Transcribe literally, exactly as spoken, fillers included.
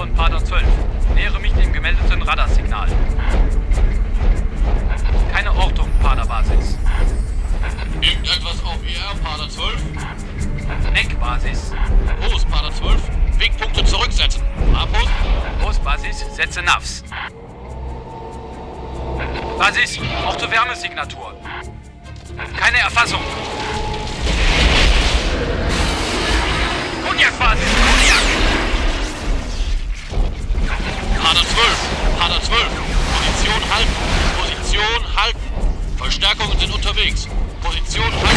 von Pader zwölf. Nähere mich dem gemeldeten Radarsignal. Keine Ortung, Pader-Basis. Irgendetwas auf E R, Pader zwölf? Neck-Basis. Groß, Pader zwölf. Wegpunkte zurücksetzen. Abos? Großbasis, setze N A Vs. Basis, Orto-Wärmesignatur. Keine Erfassung. Cognac-Basis, Cognac! Pader zwölf, Pader zwölf. Position halten. Position halten. Verstärkungen sind unterwegs. Position halten.